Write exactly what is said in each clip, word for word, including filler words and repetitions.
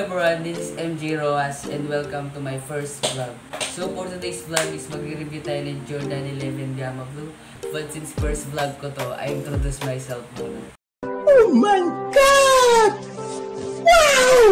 everyone, this is M J Roas and welcome to my first vlog. So for today's vlog is mag-review tayo ng Jordan eleven Gamma Blue. But since first vlog ko to, I introduce myself muna. Oh my God! Wow!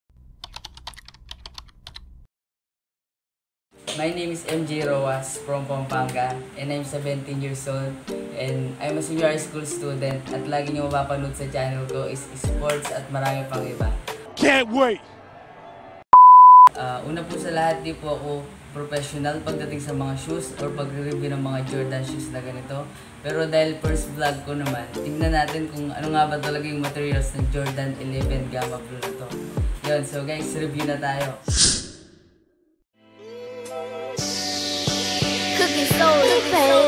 My name is M J Roas from Pampanga and I'm seventeen years old and I'm a senior high school student at lagi niyo mapapanood sa channel ko is sports at marami pang iba. Can't wait! Uh, una po sa lahat, di po ako professional pagdating sa mga shoes or pag-review ng mga Jordan shoes na ganito. Pero dahil first vlog ko naman, tingnan natin kung ano nga ba talaga yung materials ng Jordan eleven Gamma Blue na to. Yun, so guys, review na tayo. Cooking soul, babe.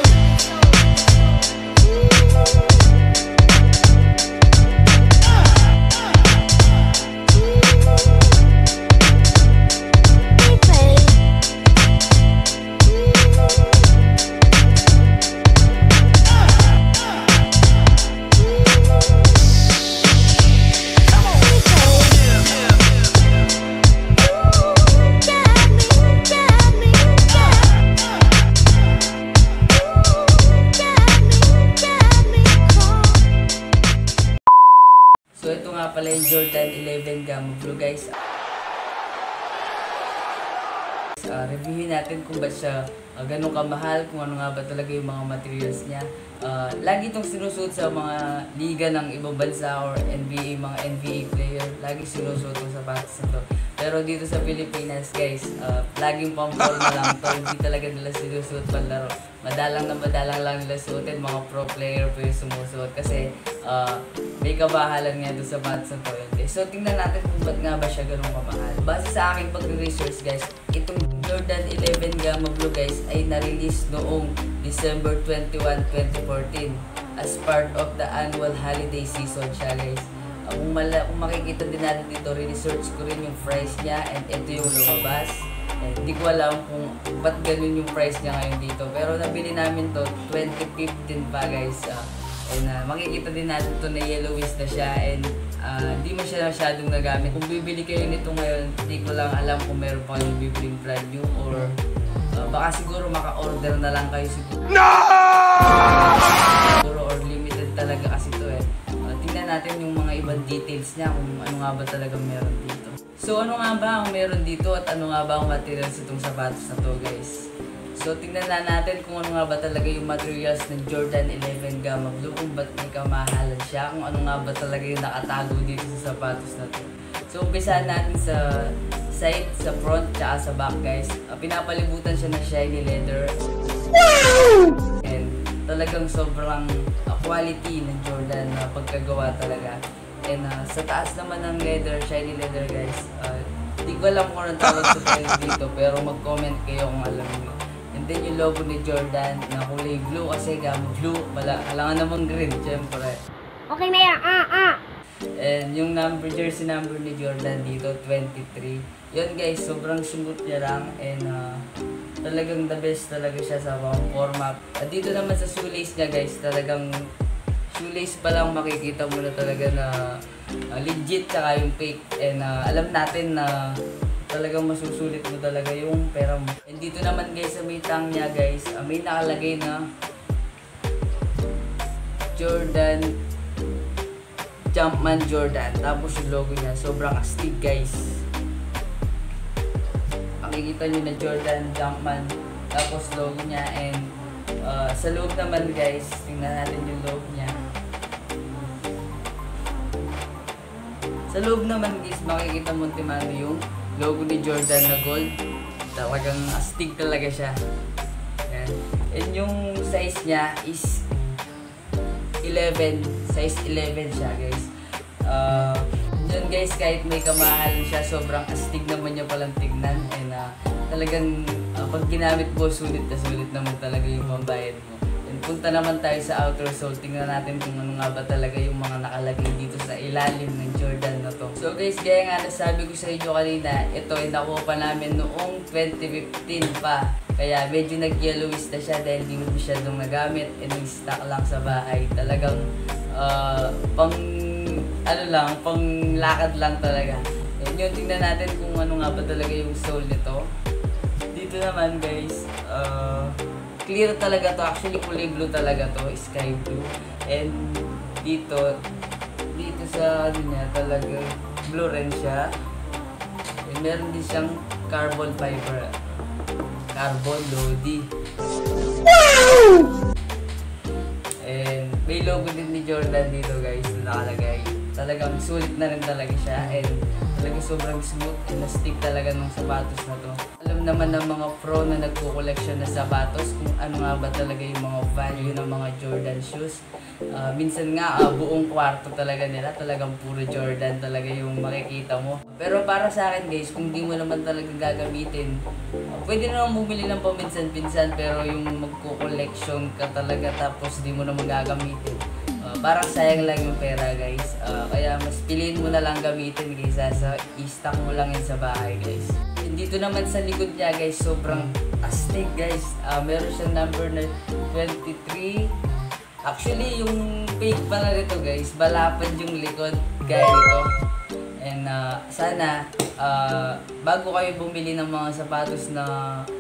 So ito nga pala yung Jordan eleven Gamma Blue, guys. Uh, reviewin natin kung ba't siya uh, ganun kamahal, kung ano nga ba talaga yung mga materials niya. Uh, lagi itong sinusuot sa mga liga ng ibang bansa or N B A, mga N B A player. Lagi sinusuot itong sapatos na to. Pero dito sa Pilipinas, guys, uh, laging pang-forma lang to. Hindi talaga nila sinusuot panlaro. Madalang na madalang lang nila suotin. Mga pro player po yung sumusuot. Kasi uh, may kabahalan nga doon sa sapatos na to. Okay? So tingnan natin kung ba't nga ba siya ganun kamahal. Base sa aking pag-research, guys, itong Jordan eleven Gamma Blue, guys, ay na-release noong December twenty-first, twenty fourteen as part of the annual holiday season siya, guys. Uh, kung, mala kung makikita din natin dito, re-research ko rin yung price niya and ito yung lumabas. Hindi ko alam kung ba't ganun yung price niya ngayon dito. Pero nabili namin to twenty fifteen pa, guys. Uh, and uh, makikita din natin to na yellowish na siya and hindi uh, mo siya masyadong nagamit. Kung bibili kayo nito ngayon, hindi ko lang alam kung meron pa kayong bibiling brand new or uh, baka siguro maka-order na lang kayo siguro. No! Siguro or limited talaga kasi to eh. Uh, tingnan natin yung mga ibang details niya kung ano nga ba talaga meron dito. So ano nga ba ang meron dito at ano nga ba ang materials itong sapatos na to, guys? So tingnan na natin kung ano nga ba talaga yung materials ng Jordan eleven Gamma Blue, kung ba't may kamahalan siya, kung ano nga ba talaga yung nakatago dito sa sapatos na to. So umpisahan natin sa side, sa front, tsaka sa back, guys. Uh, pinapalibutan siya ng shiny leather. And talagang sobrang uh, quality ng Jordan na uh, pagkagawa talaga. And uh, sa taas naman ng leather, shiny leather, guys, uh, di ko alam kung anong tawag sa tayo dito, pero mag-comment kayo kung alam niyo. And then yung logo ni Jordan na kulay blue kasi Gamma Blue, wala, kailangan namang green, syempre. Okay na yan, ah, ah. And yung number, jersey number ni Jordan dito, twenty-three. Yun, guys, sobrang smooth niya lang and uh, talagang the best talaga siya sa mga format. At dito naman sa shoelace niya, guys, talagang shoelace pa lang makikita mo na talaga na uh, legit tsaka yung fake. And uh, alam natin na talagang masusulit mo talaga yung pera mo. And dito naman, guys, sa may tang niya, guys, uh, may nakalagay na Jordan Jumpman Jordan. Tapos yung logo niya, sobrang astig, guys. Makikita nyo na Jordan Jumpman. Tapos logo niya and uh, sa loob naman, guys, tingnan natin yung loob niya. Sa loob naman, guys, makikita mo timano yung logo ni Jordan na gold. Talagang astig talaga siya. Yan. And yung size niya is eleven. Size eleven siya, guys. Uh, yun, guys, kahit may kamahalan siya, sobrang astig naman niya palang tignan. And uh, talagang uh, pag ginamit mo, sulit na sulit naman talaga yung pambayad mo. And punta naman tayo sa outer sole. Tingnan natin kung ano nga ba talaga yung mga nakalagay dito sa ilalim ng Jordan na to. So guys, gaya nga nasabi ko sa inyo kanina, ito ay nakuha pa namin noong twenty fifteen pa. Kaya medyo nag-yellowish na siya dahil hindi mo masyadong nagamit and nag-stock lang sa bahay. Talagang uh, pang ano lang, pang lakad lang talaga. And yun, tingnan natin kung ano nga ba talaga yung sole nito. Dito naman guys, uh, clear talaga to. Actually kulay blue talaga to, sky blue. And dito, dito sa ano niya talaga blue rin siya. And meron din siyang carbon fiber. Carbon Lodi. And may logo din ni Jordan dito guys na nakalagay. Talagang sulit na rin talaga siya. And talagang sobrang smooth and na-stick talaga ng sapatos na to. Alam naman ng mga pro na nagko-collection na sapatos kung ano nga ba talaga yung mga value ng mga Jordan shoes. Uh, minsan nga uh, buong kwarto talaga nila, talagang puro Jordan talaga yung makikita mo. Pero para sa akin guys, kung di mo naman talaga gagamitin, uh, pwede naman bumili ng paminsan-pinsan, pero yung magko-collection ka talaga tapos di mo naman gagamitin, uh, parang sayang lang yung pera guys. Uh, kaya mas piliin mo na lang gamitin kaysa sa i-stock mo lang yun sa bahay guys. And dito naman sa likod niya guys, sobrang astig guys. Uh, meron siyang number na twenty-three. Actually, yung fake pala nito guys, balapad yung likod gaya nito. And uh, sana, uh, bago kayo bumili ng mga sapatos na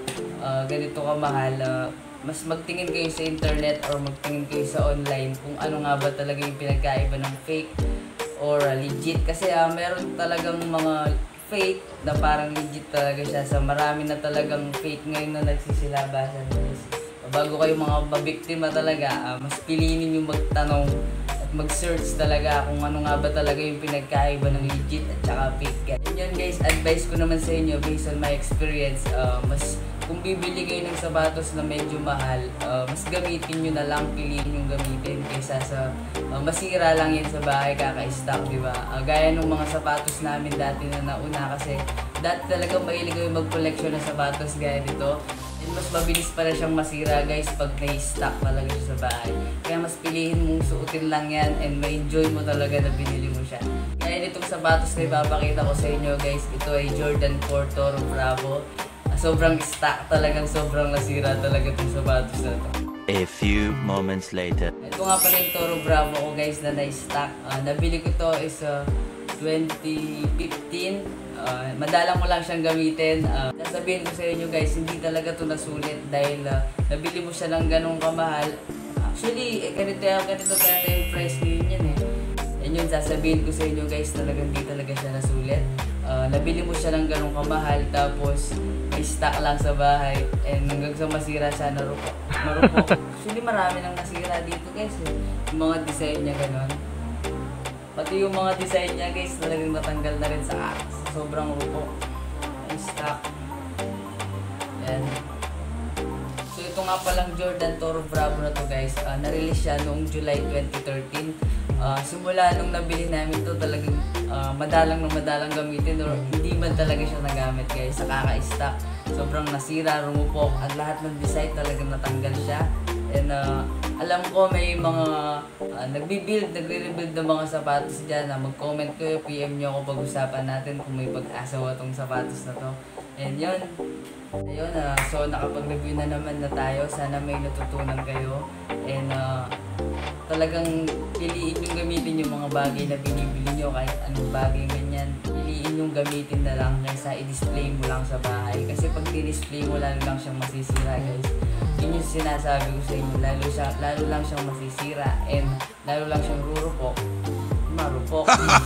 uh, ganito kamahal, uh, mas magtingin kayo sa internet or magtingin kayo sa online kung ano nga ba talaga yung pinagkaiba ng fake or uh, legit. Kasi uh, meron talagang mga fake na parang legit talaga siya. So marami na talagang fake ngayon na nagsisilabasan guys. Bago kayo mga mabiktima talaga, uh, mas piliin niyo magtanong at mag-search talaga kung ano nga ba talaga yung pinagkaiba ng legit at saka fake. And yun guys, advice ko naman sa inyo based on my experience, uh, mas kung bibili kayo ng sapatos na medyo mahal, uh, mas gamitin nyo na lang, piliin yung gamitin kaysa sa uh, masira lang yan sa bahay kaka-stock, di ba? Uh, gaya ng mga sapatos namin dati na nauna kasi dati talaga mahilig kayo mag-collection ng sapatos gaya dito. And mas mabilis pala siyang masira guys pag na-stock talaga siya sa bahay. Kaya mas piliin mong suotin lang yan and ma-enjoy mo talaga na binili mo siya. Kaya nitong sapatos na ipapakita ko sa inyo guys, ito ay Jordan four Toro Bravo. Sobrang stock, talagang sobrang nasira talaga itong sapatos na ito. A few moments later. Ito nga pala yung Toro Bravo ko guys na na-stock. Uh, nabili ko to is uh, twenty fifteen. Uh, madalang mo lang siyang gamitin. Uh, sasabihin ko sa inyo guys, hindi talaga to nasulit dahil uh, nabili mo siya ng ganong kamahal. Actually, eh, ganito, ganito kaya yung price ngayon yan eh. Yan yung sasabihin ko sa inyo guys, talagang hindi talaga siya nasulit. Uh, nabili mo siya ng ganong kamahal tapos may stock lang sa bahay and hanggang sa masira siya, narupok. Marupok. Actually, marami nang nasira dito guys eh. Yung mga design niya ganon. Pati yung mga design niya guys, talagang natanggal na rin sa sobrang rupok. May stock. Yan. So ito nga palang Jordan Toro Bravo na to guys, uh, na-release siya noong July twenty thirteen. Uh, simula nung nabili namin to, talagang uh, madalang na madalang gamitin or hindi man talaga siya nagamit guys sa kaka-stock. Sobrang nasira, rumupok, at lahat ng design talagang natanggal siya. And uh, alam ko may mga uh, nagbi-build, nagre-rebuild ng mga sapatos dyan. Uh, mag-comment kayo, P M nyo ako, pag-usapan natin kung may pag-asa wa tong sapatos na to. And yun, ayun, uh, so nakapag-review na naman na tayo. Sana may natutunan kayo. And uh, talagang piliin yung gamitin yung mga bagay na binibili nyo, kahit anong bagay ganyan. Piliin yung gamitin na lang kaysa i-display mo lang sa bahay. Kasi pag i-display mo, lalo lang siyang masisira guys. Yun yung sinasabi ko sa inyo, lalo, siya, lalo lang siyang masisira and lalo lang siyang rurupok, marupok.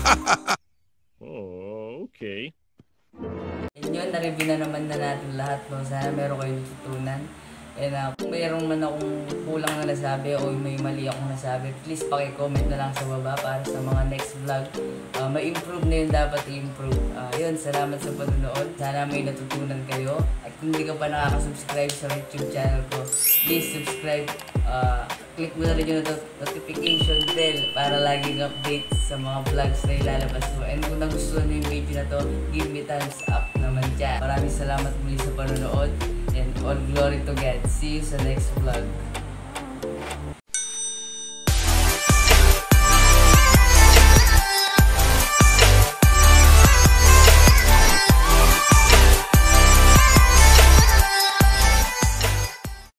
Oh, okay. And yun, na-review na naman na natin lahat. No? Sana meron kayo natutunan. And uh, kung mayroon man akong kulang na nasabi o may mali akong nasabi, please paki-comment na lang sa baba para sa mga next vlog. Uh, may improve na yun, dapat i-improve. Uh, yun, salamat sa panonood. Sana may natutunan kayo. At kung hindi ka pa nakaka-subscribe sa YouTube channel ko, please subscribe. Uh, click mo na rin yung notification bell para laging update sa mga vlogs na ilalabas mo. And kung nagustuhan nyo yung video na to, give me thumbs up naman dyan. Maraming salamat muli sa panonood. And all glory to God. See you sa next vlog.